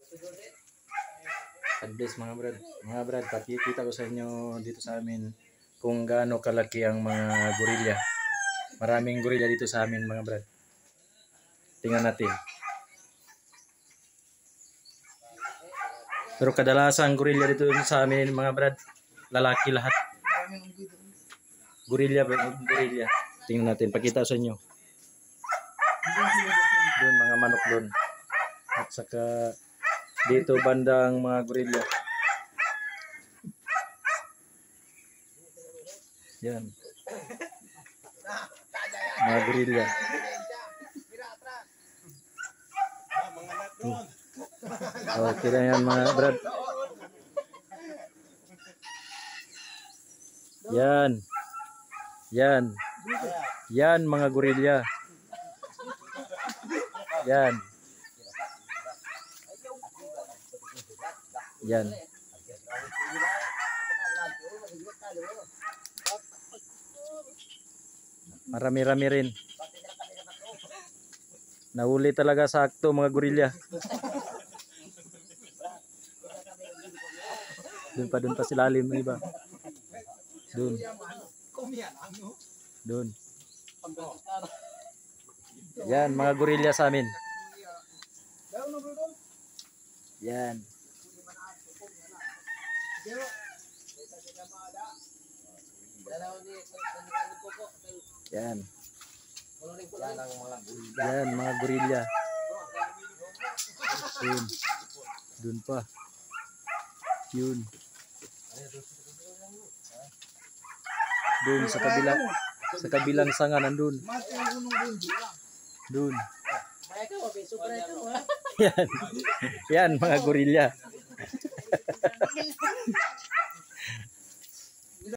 God bless mga brad. Mga brad, pakikita ko sa inyo dito sa amin kung gaano kalaki ang mga gorilla. Maraming gorilla dito sa amin mga brad. Tingnan natin. Pero kadalasan gorilla dito sa amin mga brad, lalaki lahat. Gorilla. Tingnan natin, pakita sa inyo. Doon mga manok doon. At saka dito bandang mga gorilla. Yan. Mga gorilla. Okay na yan mga brad. Yan. Yan. Yan mga gorilla. Yan. Yan. Marami-rami rin. Nahuli talaga sakto mga gorilla. Doon pa silalim ng iba. Doon. Yan mga gorilla sa amin. Yan. Yan. Yan mga gorilla. Doon pa. Yun. Doon sa kabilang sanga nandun. Doon. Yan. Yan mga gorilla.